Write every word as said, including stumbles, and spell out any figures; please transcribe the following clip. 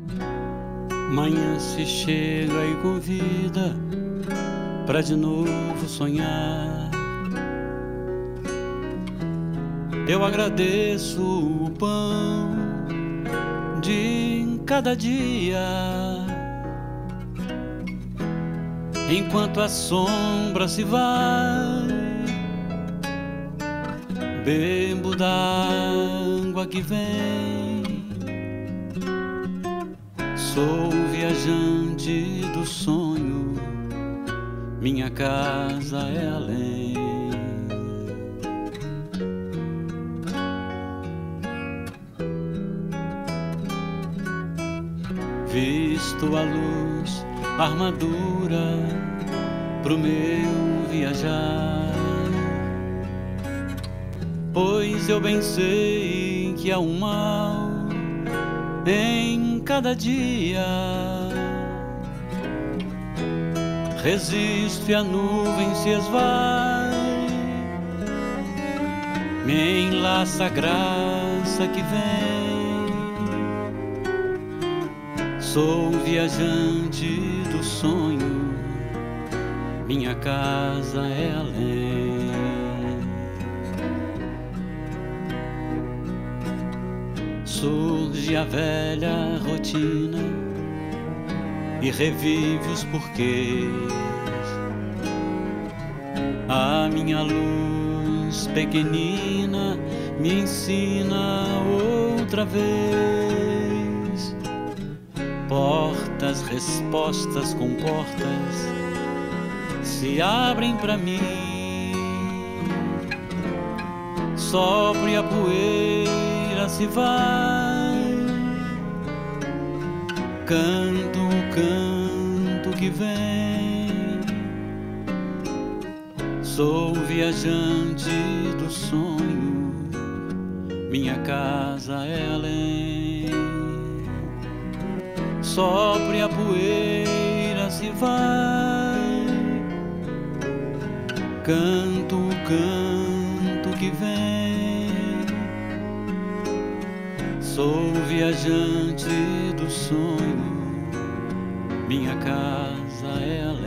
Manhã se chega e convida pra de novo sonhar. Eu agradeço o pão de cada dia, enquanto a sombra se vai. Bebo da água que vem. Sou viajante do sonho, minha casa é além. Visto a luz, a armadura pro meu viajar, pois eu bem sei que há um mal em cada dia. Resisto e a nuvem se esvai, me enlaça a graça que vem. Sou viajante do sonho, minha casa é além. Surge a velha rotina e revive os porquês. A minha luz pequenina me ensina outra vez. Portas, respostas com portas se abrem pra mim. Sobre a poeira se vai. Canto o canto que vem. Sou viajante do sonho, minha casa é além. Sobre a poeira se vai. Canto o canto que vem. Sou viajante do sonho, minha casa é além.